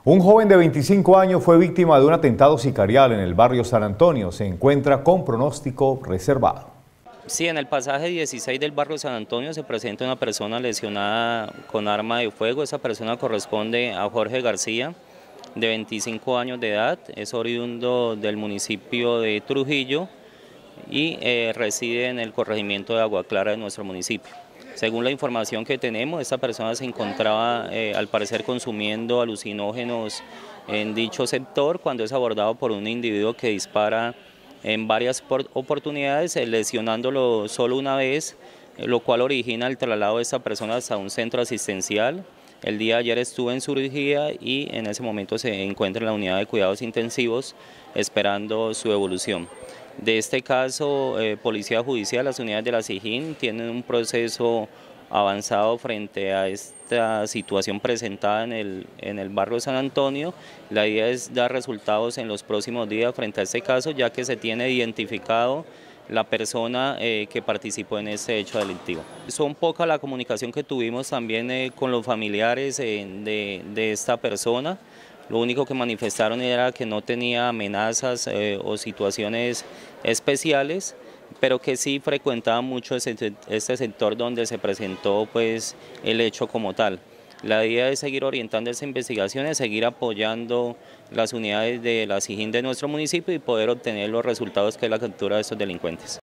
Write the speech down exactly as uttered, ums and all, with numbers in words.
Un joven de veinticinco años fue víctima de un atentado sicarial en el barrio San Antonio. Se encuentra con pronóstico reservado. Sí, en el pasaje dieciséis del barrio San Antonio se presenta una persona lesionada con arma de fuego. Esa persona corresponde a Jorge García, de veinticinco años de edad, es oriundo del municipio de Trujillo y eh, reside en el corregimiento de Agua Clara de nuestro municipio. Según la información que tenemos, esta persona se encontraba eh, al parecer consumiendo alucinógenos en dicho sector cuando es abordado por un individuo que dispara en varias oportunidades, lesionándolo solo una vez, lo cual origina el traslado de esta persona hasta un centro asistencial. El día de ayer estuvo en cirugía y en ese momento se encuentra en la unidad de cuidados intensivos esperando su evolución. De este caso, eh, Policía Judicial, las unidades de la SIJIN tienen un proceso avanzado frente a esta situación presentada en el, en el barrio San Antonio. La idea es dar resultados en los próximos días frente a este caso, ya que se tiene identificado la persona eh, que participó en este hecho delictivo. Son poca la comunicación que tuvimos también eh, con los familiares eh, de, de esta persona. Lo único que manifestaron era que no tenía amenazas eh, o situaciones especiales, pero que sí frecuentaba mucho ese, este sector donde se presentó pues, el hecho como tal. La idea es seguir orientando esta investigación, es seguir apoyando las unidades de la SIJIN de nuestro municipio y poder obtener los resultados que es la captura de estos delincuentes.